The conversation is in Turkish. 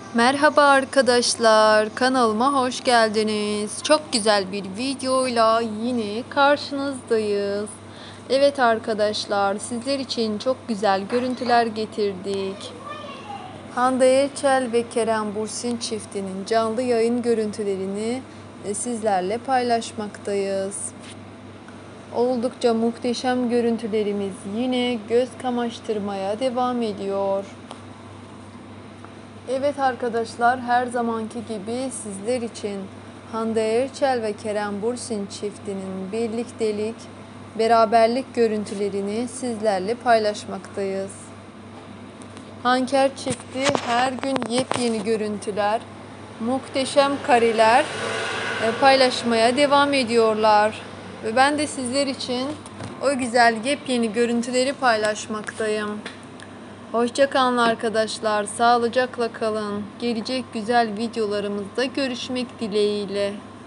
Merhaba arkadaşlar, kanalıma hoş geldiniz. Çok güzel bir videoyla yine karşınızdayız. Evet arkadaşlar, sizler için çok güzel görüntüler getirdik. Hande Erçel ve Kerem Bürsin çiftinin canlı yayın görüntülerini sizlerle paylaşmaktayız. Oldukça muhteşem görüntülerimiz yine göz kamaştırmaya devam ediyor. Evet arkadaşlar, her zamanki gibi sizler için Hande Erçel ve Kerem Bürsin çiftinin birliktelik, beraberlik görüntülerini sizlerle paylaşmaktayız. Hanker çifti her gün yepyeni görüntüler, muhteşem kareler paylaşmaya devam ediyorlar. Ve ben de sizler için o güzel yepyeni görüntüleri paylaşmaktayım. Hoşça kalın arkadaşlar. Sağlıcakla kalın. Gelecek güzel videolarımızda görüşmek dileğiyle.